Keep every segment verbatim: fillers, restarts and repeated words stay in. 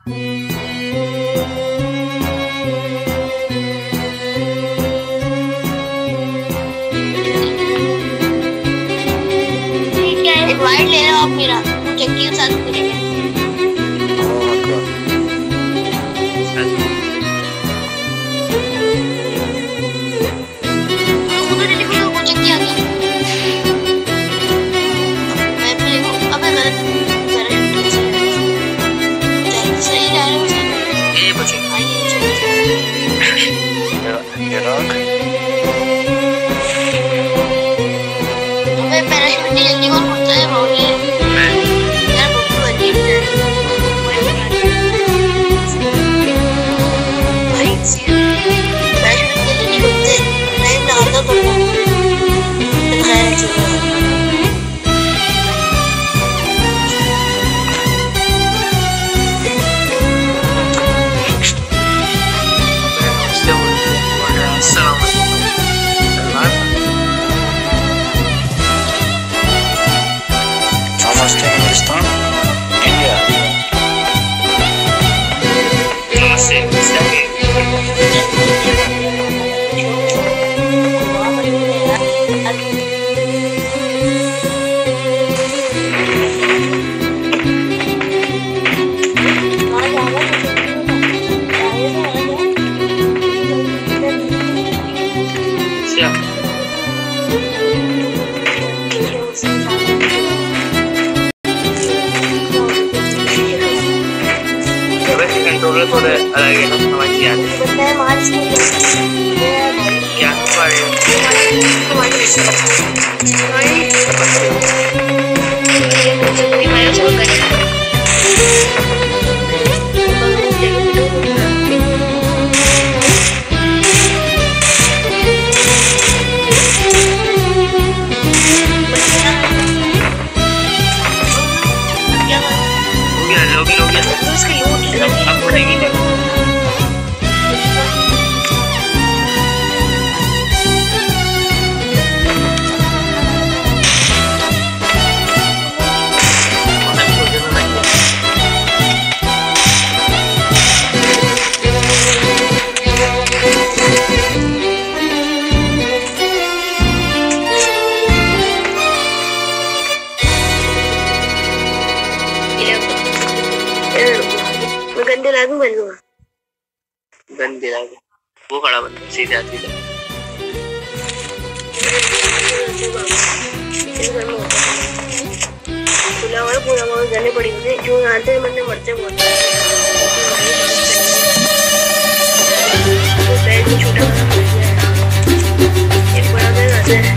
Invite ले लो आप मेरा, चक्की के साथ करेंगे। कंट्रोलर थोड़े अलग है ना, समझ नहीं आते क्या गंदे लागू बन गया, गंदे लागू वो खड़ा बंदा सीधे आती है। खुला हुआ पूरा बहुत जाने पड़ी मुझे, जो आते मरने मरते बहुत पैर भी छोटा एक बड़ा पैर आता है।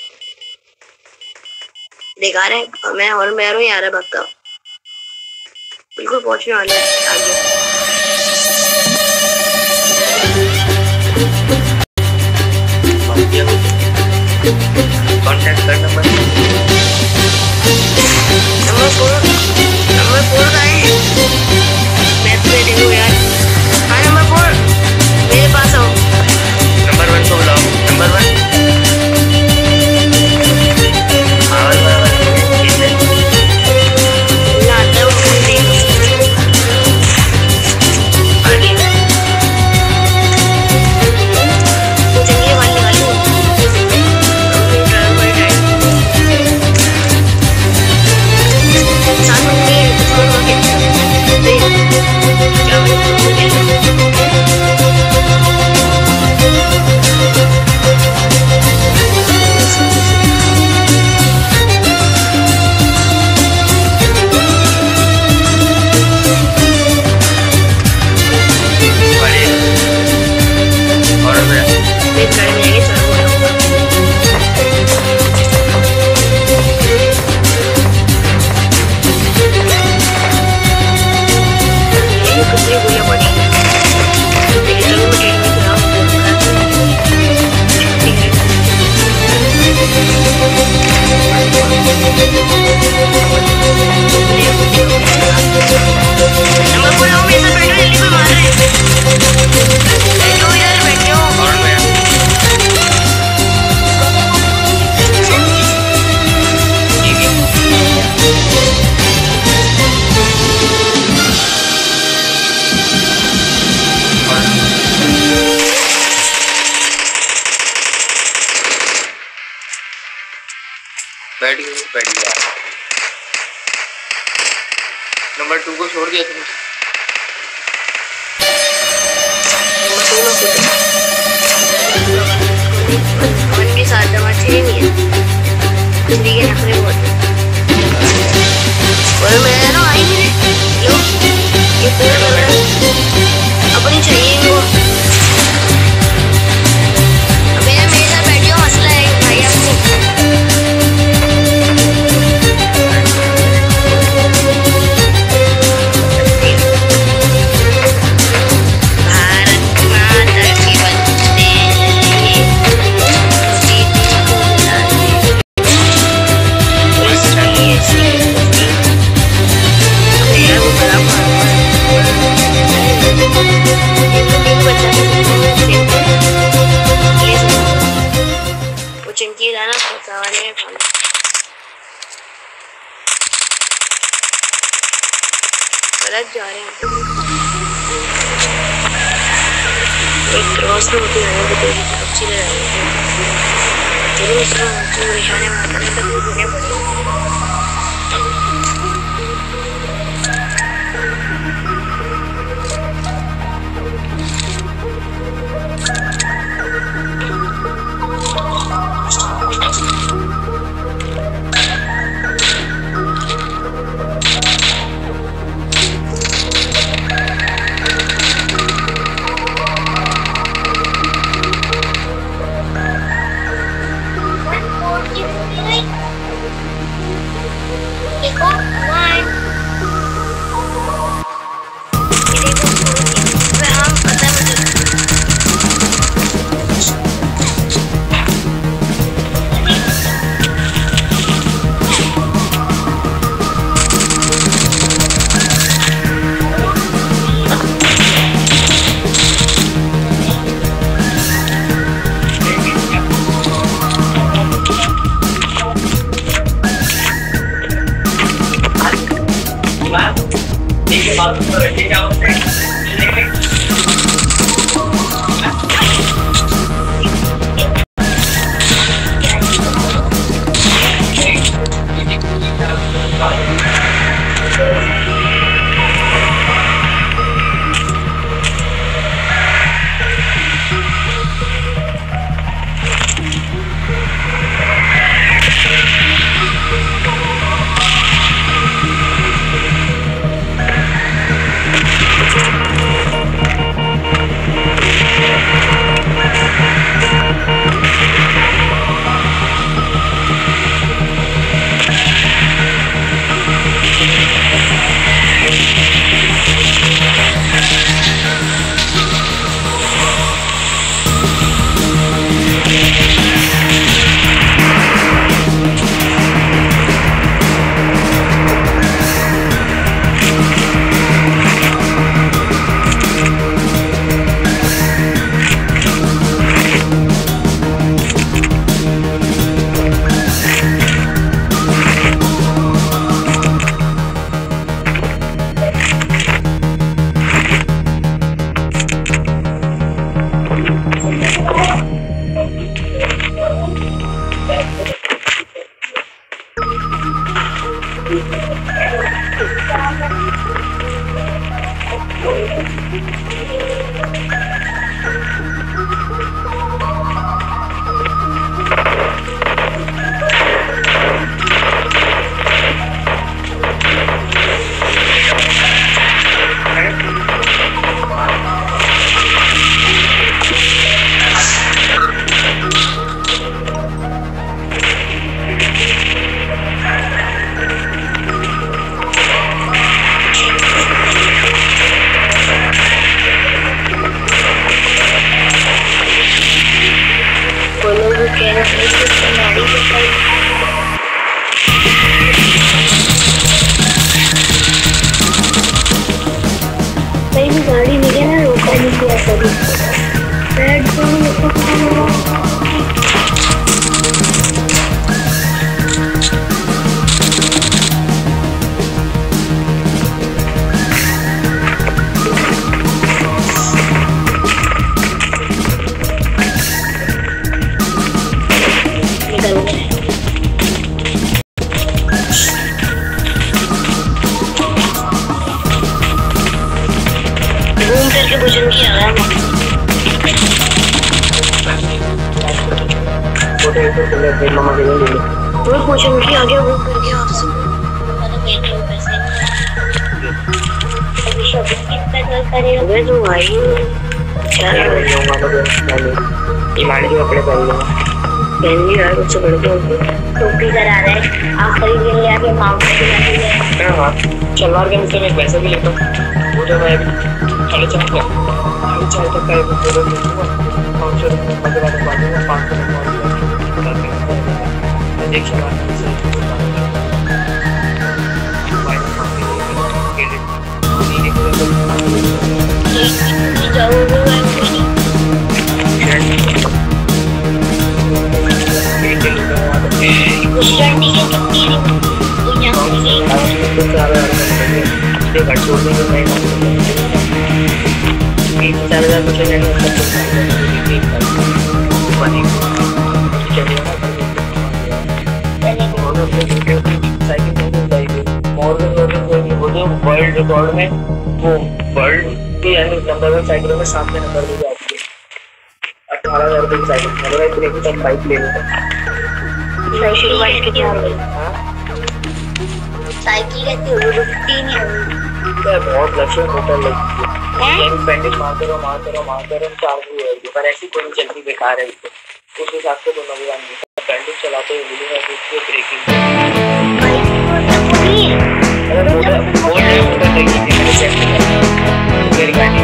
दिखा रहे मैं और मैं यार भक्का बिल्कुल पहुंचने वाले हैं आगे। कांटेक्ट कर number number four number four का है। मैं तो देखो यार। हाँ नंबर फोर मेरे पास आओ। नंबर वन को बुलाओ। नंबर वन आवाज बराबर आता है वो आगे चलिए वाले वाले साथ में छोड़ के क्या बैठ गया बैठ गया। नंबर टू को छोड़ दिया तुमने। वन के साथ दवा छह नहीं है इसलिए ये नखरे बहुत है। और मैं ना आई नहीं रे लो ये पेड़ लग रहा है अपनी चाहिए वो। अबे यार मेरे साथ बैठियो मसला है भाई आपको। चिंकी जाना पहुंचाने में पानी गलत जा रहे हैं। एक क्रॉस में होती है वो तेरी तरफ से ले रहे हैं। चलो उसका तो निशाने मारने तक वो दुनिया पड़ी। गाड़ी मिले ना रोका नहीं किया सभी रेड घूम फिर के बुझूंगी यार मैं पूछूंगी आगे घूम फिर के आपसे अबे तो भाई क्या ईमानी के कपड़े पहन लूंगा पहन ली यार उससे बढ़ के टोपी करा रहा है आप खरीद के ले आके माउंट पे शलवार के नीचे में पैसे भी लेता हूँ वो तो मैं खाली चाय का खाली चाय तक का एक फोटो दूंगा पाँच सौ रुपये मजे वाले बांधूंगा पाँच सौ रुपये एक शलवार चार हजार वर्ल्ड रिकॉर्ड में वो वर्ल्ड के यानी नंबर वन साइकिलों में सामने नंबर दे जाती है अठारह हजार रुपये की साइकिल अगर इतने की तक बाइक ले लूँगा साइकिल कहती है रुकती नहीं है बहुत लक्ष्य होटल लगती है पेंडिंग मारते रहो मारते रहो मारते रहो चार्ज भी होगी पर ऐसी कोई चलती बेकार है उस हिसाब से तो मजा नहीं पेंडिंग चलाते हुए मिलेगा उसको ब्रेकिंग अगर मोटर मोटर मोटर देखिए मेरे सेट मेरी गाड़ी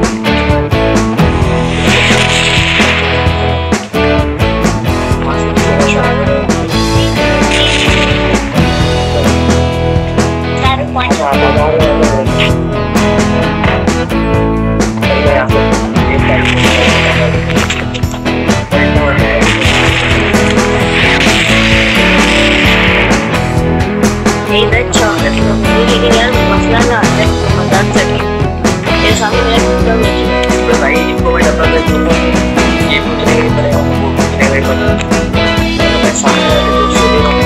भाई इनको मैं डब्बा दे दूंगा ये मुझे नहीं पड़ेगा वो मुझे नहीं पता मैं सामने वाले दोस्त से ले रहा हूँ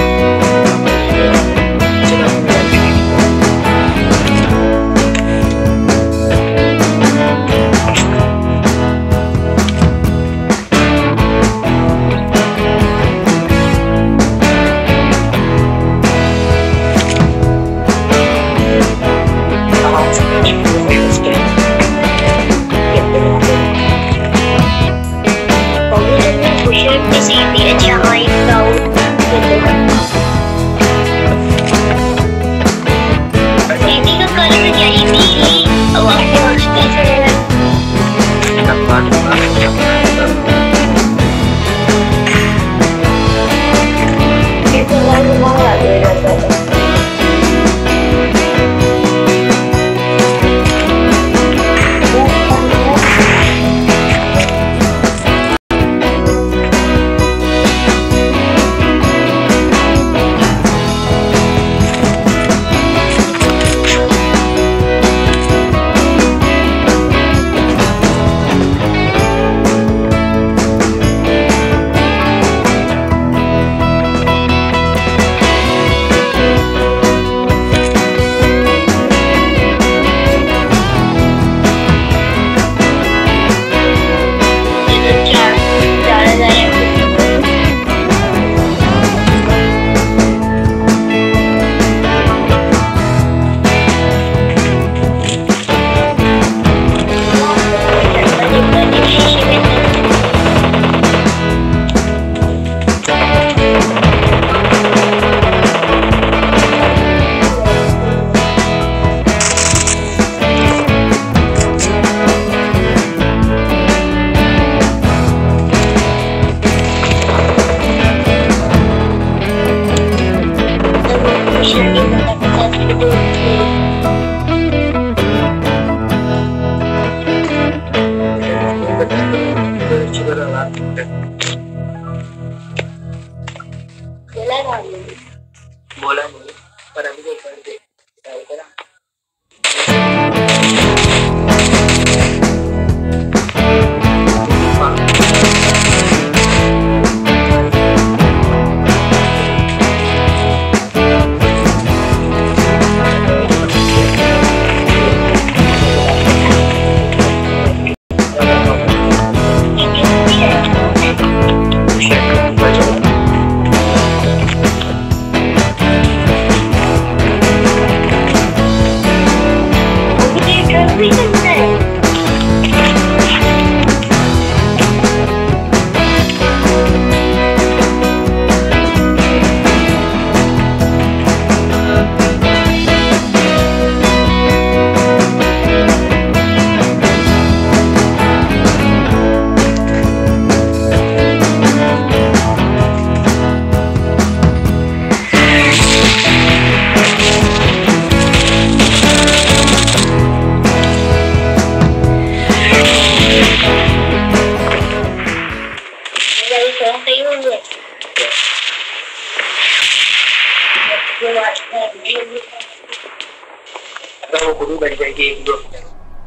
अगर वो खुद ही बैठ जाएगी एक दो मिनट।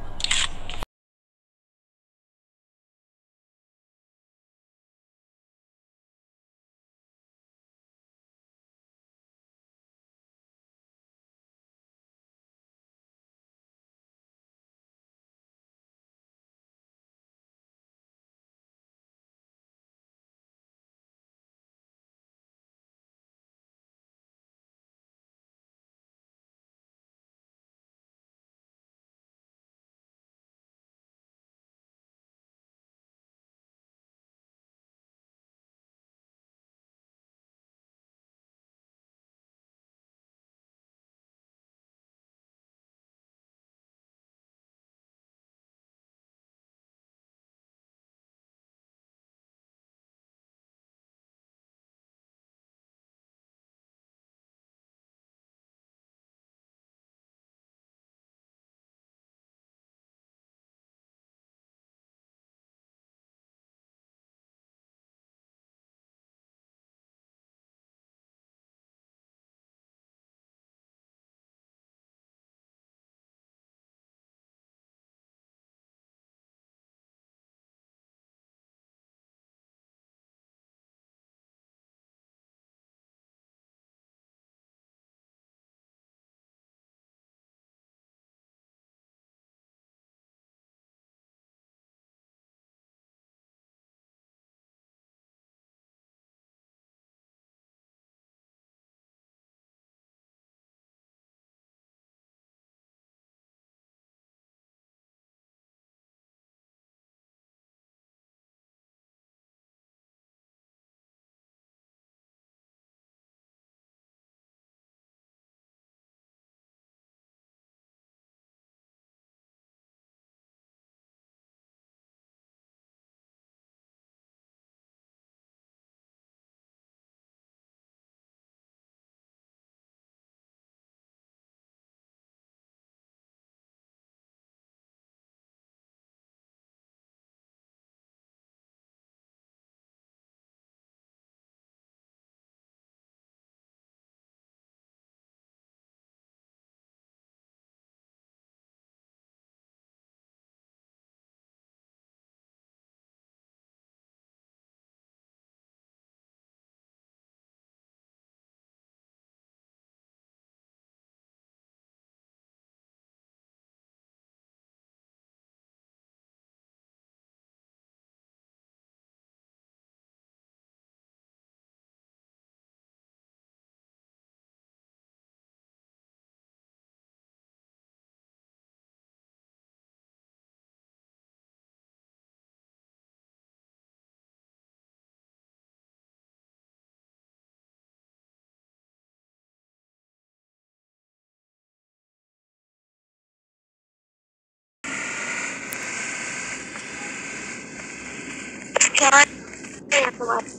क्या है तुम्हारे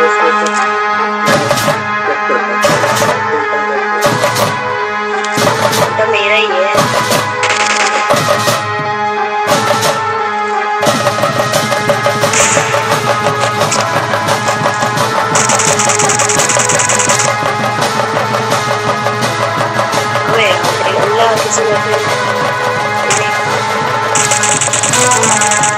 तो मेरा ही है। अबे अल्लाह किसी